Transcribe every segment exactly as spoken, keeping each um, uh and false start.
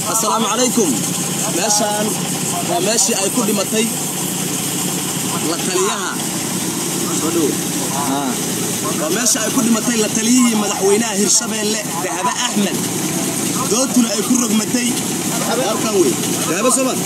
السلام عليكم. meeshaan waa meeshii ay ku dhimatay la taliyaha soo ah waa meeshii ay ku dhimatay la taliyihii madaxweynaha Hirshabeelle Dahaba Ahmed doodtuna ay ku rogmatay halkan weey Dahaba Samad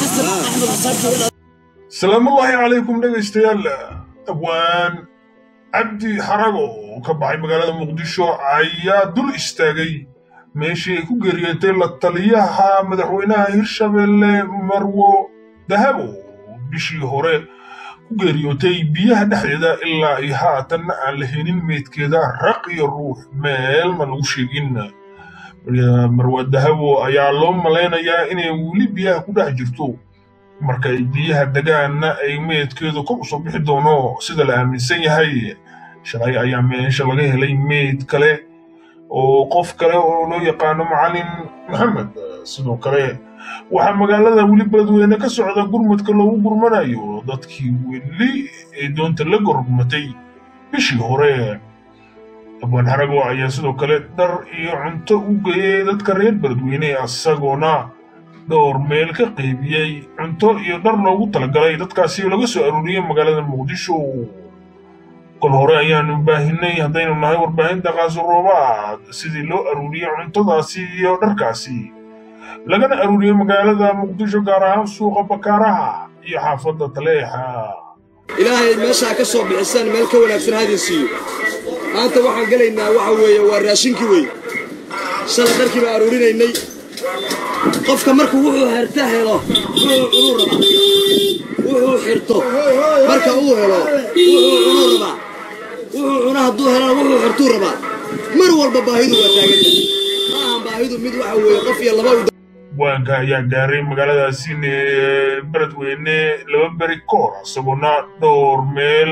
السلام الله عليكم dhageystayaal abwaan Abdi Harago ka baxay magaalada Muqdisho ayaa dul istaagay meeshii ku geeriyotay la taliyaha madaxweynaha Hirshabeelle Marwo Dahabo bishii hore ku geeriyotay biyaha dhexdeeda ilaa ay haatan aan la helin meedkeeda raq iyo ruux meel ma lagu sheegin Marwo Dahabo ayaa loo maleynayaa inay wali biyaha ku dhex jirto marka ay biyaha dagaana ay meedkeedu ku soo bixi doono sida la aaminsan yahay shalay ayaa meesha laga helay meed kale oo qof kale oo loo yaqaan Macalin Maxamed sidoo kale waxa magaalada wali Beledweyne ka socda gurmadka loogu gurmanayo dadkii wali ee doonta la gurmatay bishii hore abwaan Harago ayaa sidoo kale dhar iyo cunto u geeyay dadka reer Beledweyne asagoona door meel ka qaybiyay cunto iyo dhar loogu talagalay dadkaasi laga soo aruuriyay magaalada Muqdisho kol hore ayaan baahinay hadaynu nahay warbaahinta Qaasroobaad sidii loo aruuriyay cuntadaasi iyo dharkaasi lagana aruuriyay magaalada Muqdisho gaar ahaan suuqa Bakaaraha iyo xaafadda Taleexa ilaahay meesha ka soo bixisaan meel ka wanaagsan hadisiyo maanta waxaan galeynaa waxa weeye waa raashinkii weey shala dharkii baa aruurinaynay qofka markuu wuxuu xirta helo wuxuu cudur raba wuxuu xirto marka uu helo wuxuu cudur raba wuxuu cuna haduu helo wuxuu xirtu raba mar walba baahidu waa taagan maahan baahidu mid waxa weeye qof iyo laba waanka ayaa gaaray magaaladaasi Beledweyne laba bari koor sababna door meel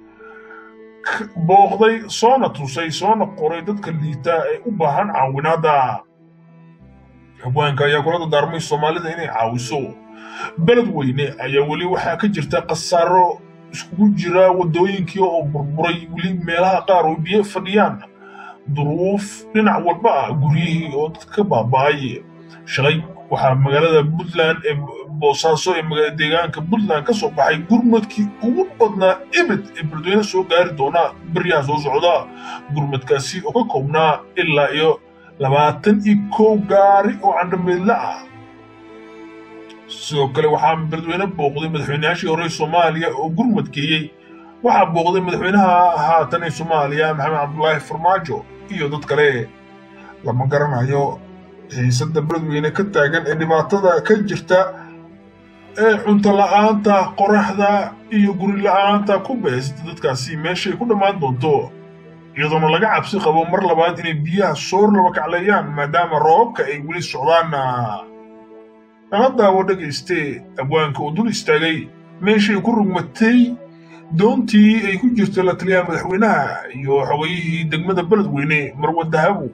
booqday soona tusay soona qoray dadka liita ee u baahan caawinaada abwaanka ayaa kula dardaarmay Soomaalida inay caawiso Beledweyne ayaa wali waxa ka jirta qasaaro isku jira wadooyinkii oo burburay wali meelaha qaar oo biyo fadhiyaan duruuf dhinac walba guriyihii oo dadka baabay shalay waxa magaalada Puntland ee Boosaaso ee magaalada deegaanka Puntland ka soo baxay gurmadkii ugu badnaa ibad ee Beledweyne soo gaari doona bariyaha soo socda gurmadkaasi oo ka koobnaa ilaa iyo labaatan iyo kow gaari oo candhameedla ah sidoo kale waxaa Beledweyne booqday madaxweynaha hore Soomaaliya oo gurmadkeeyay waxa booqday madaxweynaha haatan ee Soomaaliya Maxamed Cabdullaahi Farmaajo iyo dad kale lama garanayo hay'adda Beledweyne ka taagan ee dhibaatada ka jirta ee cunto la'aanta qoraxda iyo guri la'aanta ku beesay dadkaasi meeshay ku dhamaan doonto iyadoo laga cabsi qabo mar labaad inay biyaha soor laba kaclayaan maadaama roobka ay wali socdaan hadda dhageyste abwaanka oo dul istaagay meeshay ku rugmatay doontii ay ku jirto la taliyaha madaxweynaha iyo xogayihii degmada Beledweyne Marwo Dahabo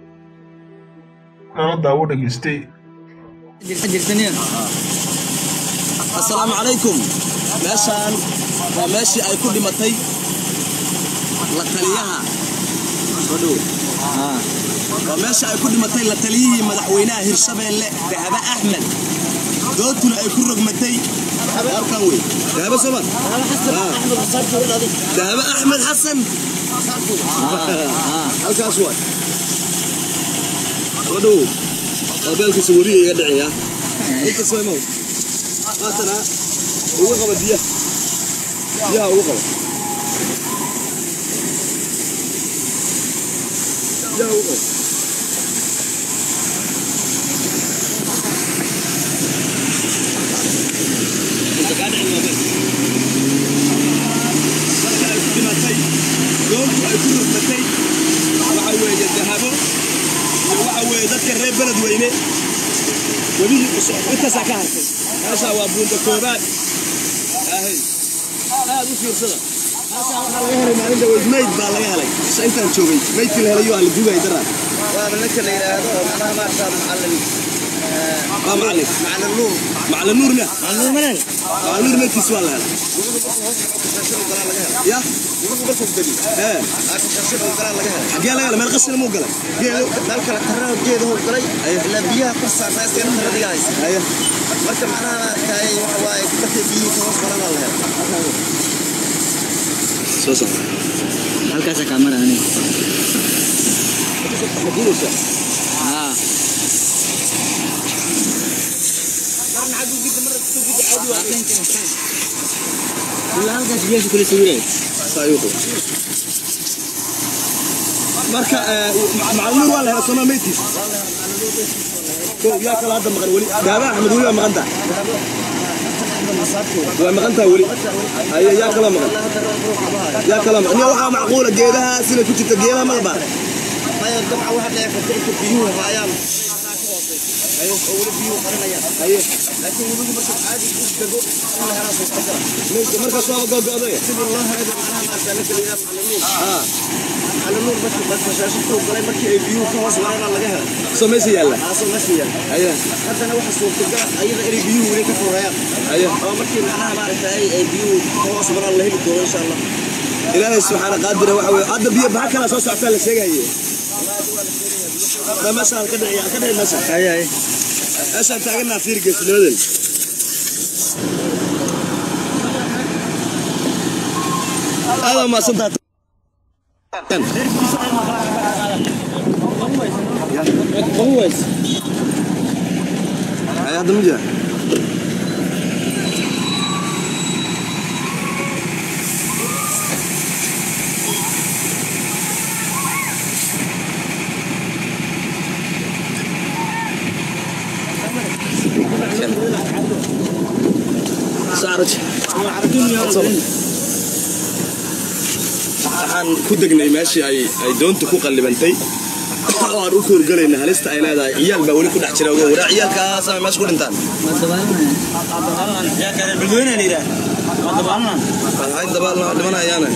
hadda dhageyste السلام عليكم. meeshaan waa meeshii ay ku dhimatay la taliyaha soo ah waa meeshii ay ku dhimatay la taliyihii madaxweynaha Hirshabeelle Dahaba Ahmed doodtuna ay ku rogmatay halkan weey Dahaba Samad Dahaba Ahmed Xasan halkaas waa wadoo qabalka Suuriya iga dhacaya inta soo imaw maatana ugu qaba biyaha biyaha ugu qaba biyaha ugu qaba dadka reer Beledweyne wali inta saakaartay aasha waa buunda koobaad ahay aad u fiirsada aasha waxa laga helay maalinta weydmayd baa laga helay intaan joogay maydkii la helayo aan la duubay daraa waa la kala yiraahdo macnaha ma arkaan macallin ما معلك مع النور مع النور لا مع النور منين مع النور ما تسوى لا يا يقول بس الدليل ها عشان تشوف القرار لقاها حقي لا ما القصه مو قلم ذلك القرار جيده هو قري الا بيها قصه الناس كانوا رجعين ايوه marka macnaha taay waxa way dadka biyo ka hoos baran lahayd soo soo halkaas ka kamera ani ha marna adu gid marna tu gid adu aqeen kan kula halkaas biyo kula sawirey sayuqo marka macallin wala hela sama meetis يا كلا هذا مغن ولي دابا احمد ولي مغنتا ومغنتا ولي اي يا كلا مغن يا كلا مغن waxa macquul geedaha sida ku jirta geedaha malba ما يقطع واحد لا يفتح بيوه هايام ايوه اول بيوه قرنيا ايوه لكن ولو بس عادي يدقوا الله راس يستقر ليش marka soo go'go'day سيب الله هذا معناها ما سالك اليوم ها على النور بس بس شاشته وقال markii ay biyuhu ka hoos maraan laga helo sameeyay yalla aasoo masiya ayah hadana waxa soo tagaa ayada ay biyuhu wali ka foorayaan ayah oo markii macnaha ma aragtay ay biyuhu ka hoos maraan la heli doono insha Allah ilaahay subhanahu qadir waxa way hadda biyo baxa kala soo socota la sheegayo ma masal ka dhacay ka dhacay masal ay ay ashan taagna fiir geesnoodan هذا ما صدق كويس هذا مجا صارت waxaan ku degnay meeshii ay ay doonta ku qallibantay oo aan u koorgalayna halista ay leedahay ciyaal baa wali ku dhex jira oo waraa ciyaalkaas ay meesha ku dhintaan يا كان بدون نيرا ما دبالنا hay dabaalna dhimanayaana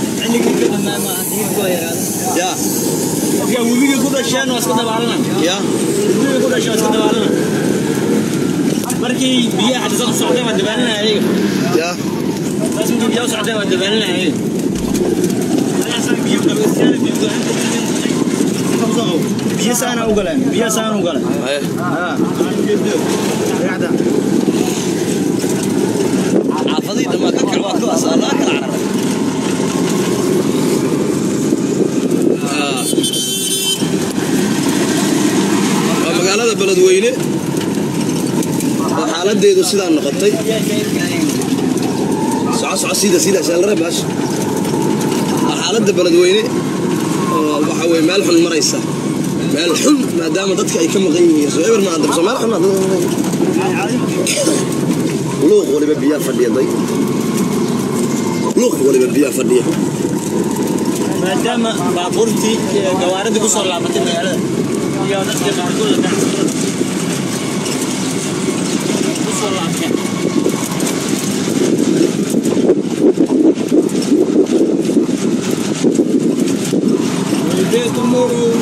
ya يا وبيجي كده شان واسكت دبالنا ya وبيجي كده شان واسكت دبالنا markii biyaha hadda soo socday waa dibaalna ay ya laasim biyaha socday waa dibaalna ay ayaan biyo ka bisaan biyo biyo saana u galaan biyo saana u galaan ay ha raada عافضي لما كان كعبات كواس الله كل عرب magaalada beledweyne xaaladeedu sidaa noqotay soco soco sida sida shalare baash xaaladda beledweyne waxa way meel xun maraysa meel xun maadaama dadka ay ka maqan yihiin soo eber ma andar meel xun luuq waliba biyaa fadhiyaday luuq waliba biyaa fadhiya maadaama baabuurtii gawaarida ku soo laabatay magaalada iyo dadka qaarkood ku soo laabatay We'll tomorrow.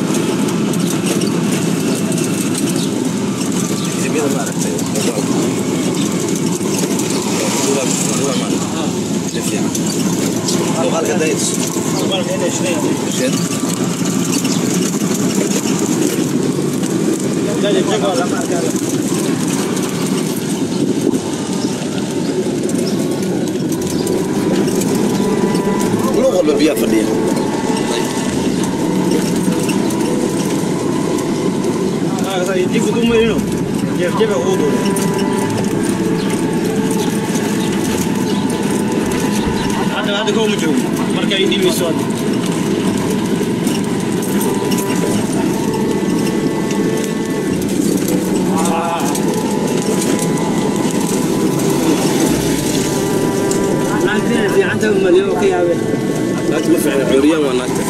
وقال كده ايش؟ وقال كده ايش؟ شد لا يجيب ولا ما قال لو قلب بيا فديه اه يجيب كم ينو يجيب هودو هذا هذا كم جو مركا يدي ميسود في عندهم مليون كيابه لا تدفع عريان ولا